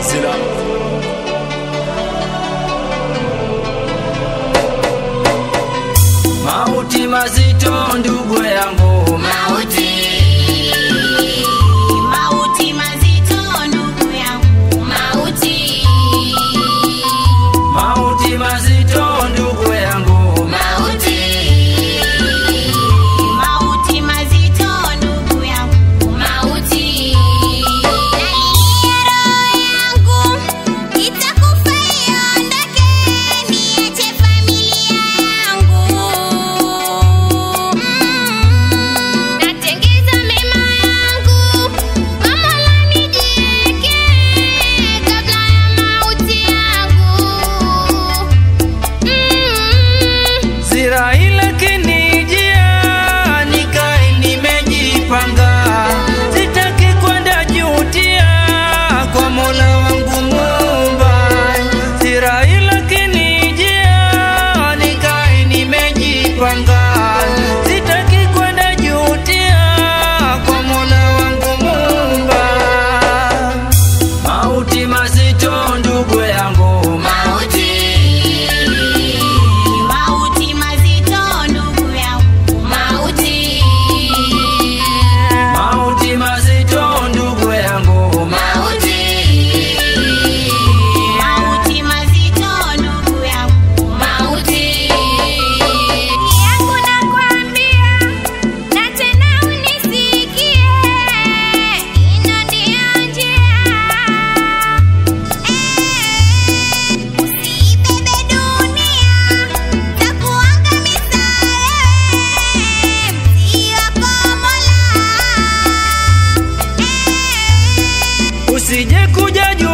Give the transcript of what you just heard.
Zila. Mauti mazito ndugu yangu, mauti. Mauti mazito ndugu yangu, mauti. Mauti mazito ndugu yangu, Mauti. Mauti mazito ndugu yangu, mauti. Nalia roho yangu, itakufa iondoke, niache familia yangu. Natengeza mema yangu, kwa Mola nijiweke, kabla ya mauti yangu. Zira ila kinijia, nikae nimejipanga, sitaki kwenda jutia, kwa Mola wangu Muumba. Zira ila kinijia, nikae nimejipanga, sitaki kwenda jutia, kwa Mola wangu Muumba. Mauti mazito ndugu yangu, Mauti. Mauti mazito ndugu yangu, mauti. mauti mazito ndugu yangu, Mauti. Mauti mazito ndugu yangu, mauti. Yangu nakwambia, na tena unisikie, ino ndio njia. Usiibebe dunia, takuangamiza wewe, mti wako Mola. usije kuja juu